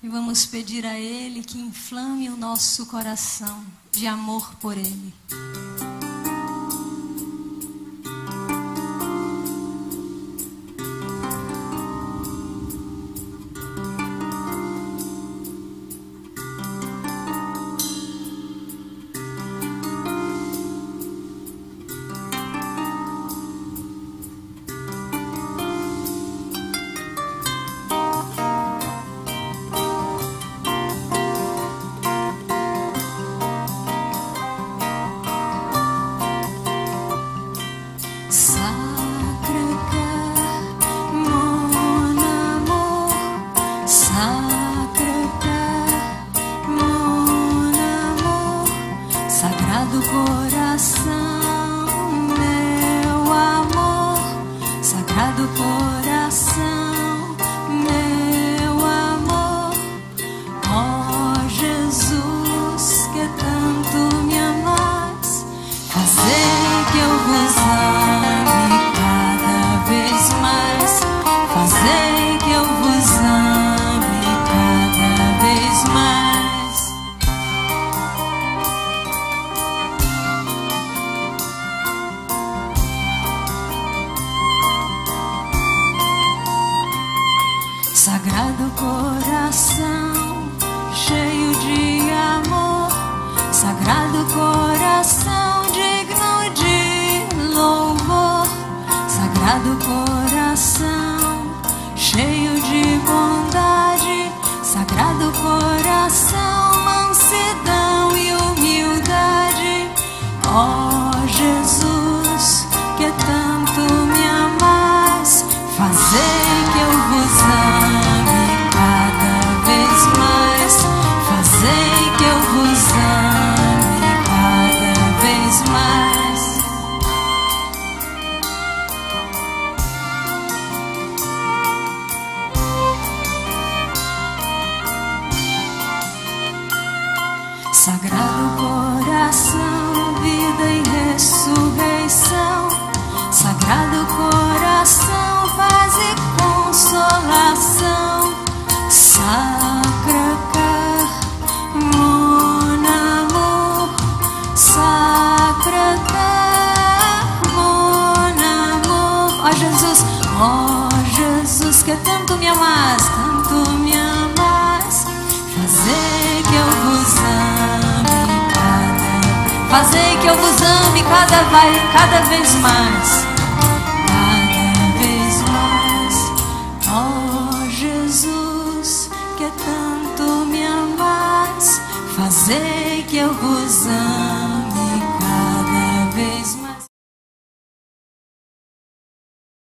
E vamos pedir a Ele que inflame o nosso coração de amor por Ele. Sagrado coração, meu amor, Sagrado coração, meu amor, ó Jesus, que tanto me amais, fazei que eu vos ame cada vez mais, fazei que eu vos ame cada vez mais. Sagrado coração, cheio de amor, Sagrado coração, digno de louvor, Sagrado coração, cheio de bondade, Sagrado coração, mansidão e humildade. Ó Jesus, que tanto me amais, fazei que eu vos ame cada vez mais, fazei que eu vos ame cada vez mais. Sagrado coração, vida e ressurreição, Sagrado coração, paz e consolação, Sacre-Cœur, mon amour, Sacre-Cœur, mon amour. Ó Jesus, que tanto me amais, fazei que eu vos ame fazei que eu vos ame cada vez mais. Ó Jesus, que tanto me amais, fazei que eu vos ame.